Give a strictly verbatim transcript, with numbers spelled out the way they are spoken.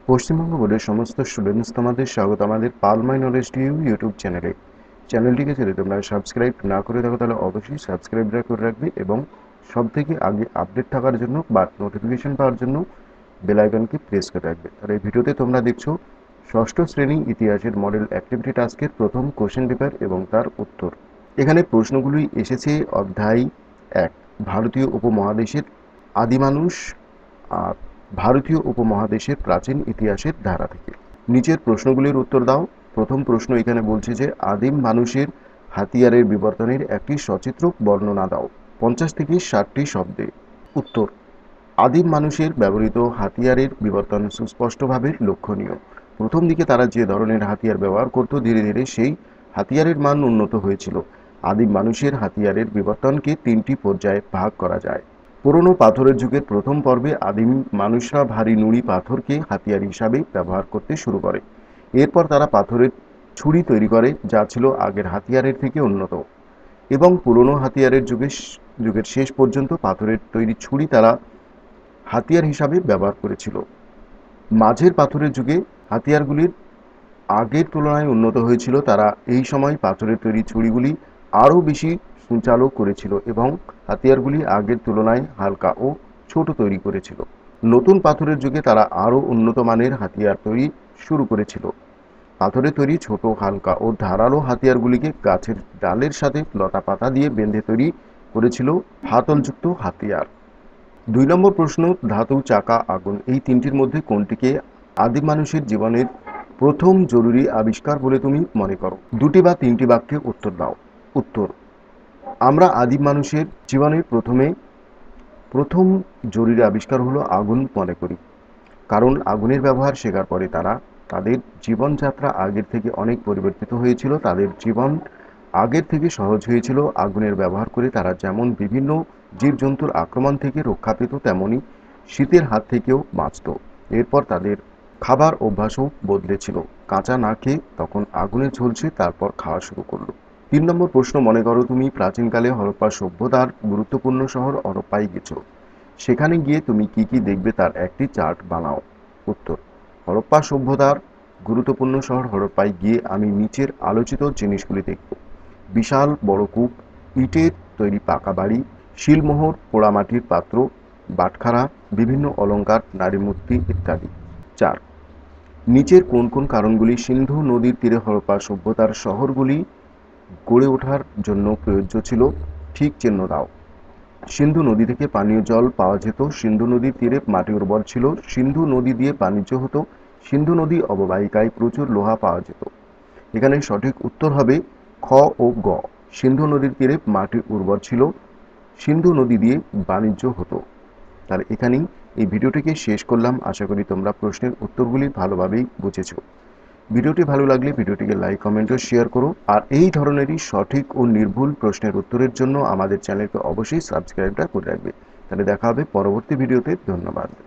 পশ্চিমবঙ্গ বোর্ডের সমস্ত স্টুডেন্টস তোমাদের স্বাগত আমাদের পাল মাই নলেজ টিউ ইউটিউব চ্যানেলে। চ্যানেলটিকে যদি তোমরা সাবস্ক্রাইব না করে থাকো তাহলে অবশ্যই সাবস্ক্রাইব করে রাখবে এবং সব থেকে আগে আপডেট থাকার জন্য বা নোটিফিকেশন পাওয়ার জন্য বেল আইকনকে প্রেস করে রাখবে। আর এই ভিডিওতে তোমরা দেখছো ষষ্ঠ শ্রেণী ইতিহাসের মডেল অ্যাক্টিভিটি টাস্কের প্রথম কোশ্চেন পেপার এবং তার উত্তর। এখানে প্রশ্নগুলি এসেছে অধ্যায় এক, ভারতীয় উপমহাদেশের আদিমানুষ আর ভারতীয় উপমহাদেশের প্রাচীন ইতিহাসের ধারা থেকে। নিচের প্রশ্নগুলির উত্তর দাও। প্রথম প্রশ্ন এখানে বলছে যে আদিম মানুষের হাতিয়ারের বিবর্তনের একটি সচিত্র বর্ণনা দাও পঞ্চাশ থেকে ষাটটি শব্দে। উত্তর: আদিম মানুষের ব্যবহৃত হাতিয়ারের বিবর্তন সুস্পষ্টভাবে লক্ষণীয়। প্রথম দিকে তারা যে ধরনের হাতিয়ার ব্যবহার করত, ধীরে ধীরে সেই হাতিয়ারের মান উন্নত হয়েছিল। আদিম মানুষের হাতিয়ারের বিবর্তনকে তিনটি পর্যায়ে ভাগ করা যায়। পুরনো পাথরের যুগের প্রথম পর্বে আদিম মানুষরা ভারী নুড়ি পাথরকে হাতিয়ার হিসাবে ব্যবহার করতে শুরু করে। এরপর তারা পাথরের ছুরি তৈরি করে, যা ছিল আগের হাতিয়ারের থেকে উন্নত, এবং পুরনো হাতিয়ারের যুগের যুগের শেষ পর্যন্ত পাথরের তৈরি ছুরি তারা হাতিয়ার হিসাবে ব্যবহার করেছিল। মাঝের পাথরের যুগে হাতিয়ারগুলির আগের তুলনায় উন্নত হয়েছিল। তারা এই সময় পাথরের তৈরি ছুরিগুলি আরও বেশি সূচালো করেছিল এবং হাতিয়ারগুলি আগের তুলনায় হালকা ও ছোট তৈরি করেছিল। নতুন পাথরের যুগে তারা আরও উন্নত মানের হাতিয়ার তৈরি শুরু করেছিল। পাথরের তৈরি ছোট, হালকা ও ধারালো হাতিয়ারগুলিকে গাছের ডালের সাথে লতা পাতা দিয়ে বেঁধে তৈরি করেছিল হাতলযুক্ত হাতিয়ার। দুই নম্বর প্রশ্ন, ধাতু, চাকা, আগুন এই তিনটির মধ্যে কোনটিকে আদিম মানুষের জীবনের প্রথম জরুরি আবিষ্কার বলে তুমি মনে করো? দুটি বা তিনটি বাক্যে উত্তর দাও। উত্তর: আমরা আদিম মানুষের জীবনের প্রথমে প্রথম জরুরি আবিষ্কার হলো আগুন মনে করি, কারণ আগুনের ব্যবহার শেখার পরে তারা তাদের জীবনযাত্রা আগের থেকে অনেক পরিবর্তিত হয়েছিল। তাদের জীবন আগের থেকে সহজ হয়েছিল। আগুনের ব্যবহার করে তারা যেমন বিভিন্ন জীবজন্তুর আক্রমণ থেকে রক্ষা পেত, তেমনি শীতের হাত থেকেও বাঁচত। এরপর তাদের খাবার অভ্যাসও বদলেছিল। কাঁচা না খেয়ে তখন আগুনে ঝলসে তারপর খাওয়া শুরু করলো। তিন নম্বর প্রশ্ন, মনে করো তুমি প্রাচীনকালে হরপ্পা সভ্যতার গুরুত্বপূর্ণ শহর হরপ্পায় গেছো। সেখানে গিয়ে তুমি কি কি দেখবে তার একটি চার্ট বানাও। উত্তর: হরপ্পা সভ্যতার গুরুত্বপূর্ণ শহর হরপ্পায় গিয়ে আমি নিচের আলোচিত জিনিসগুলি দেখব: বিশাল বড় কূপ, ইটের তৈরি পাকা বাড়ি, শিলমোহর, পোড়ামাটির পাত্র, বাটখারা, বিভিন্ন অলঙ্কার, নারী মূর্তি ইত্যাদি। চার, নিচের কোন কোন কারণগুলি সিন্ধু নদীর তীরে হরপ্পা সভ্যতার শহরগুলি গড়ে ওঠার জন্য প্রযোজ্য ছিল? ঠিক চিহ্ন দাও। সিন্ধু নদী থেকে পানীয় জল পাওয়া যেত। সিন্ধু নদীর তীরে মাটি উর্বর ছিল। সিন্ধু নদী দিয়ে বাণিজ্য হতো। সিন্ধু নদী অববাহিকায় প্রচুর লোহা পাওয়া যেত। এখানে সঠিক উত্তর হবে খ ও গ। সিন্ধু নদীর তীরে মাটি উর্বর ছিল, সিন্ধু নদী দিয়ে বাণিজ্য হতো। তার এখানেই এই ভিডিওটিকে শেষ করলাম। আশা করি তোমরা প্রশ্নের উত্তরগুলি ভালোভাবেই বুঝেছো। ভিডিওটি ভালো লাগলে ভিডিওটিকে লাইক, কমেন্ট ও শেয়ার করো। আর এই ধরনেরই সঠিক ও নির্ভুল প্রশ্নের উত্তরের জন্য আমাদের চ্যানেলকে অবশ্যই সাবস্ক্রাইবটা করে রাখবে। তাহলে দেখা হবে পরবর্তী ভিডিওতে। ধন্যবাদ।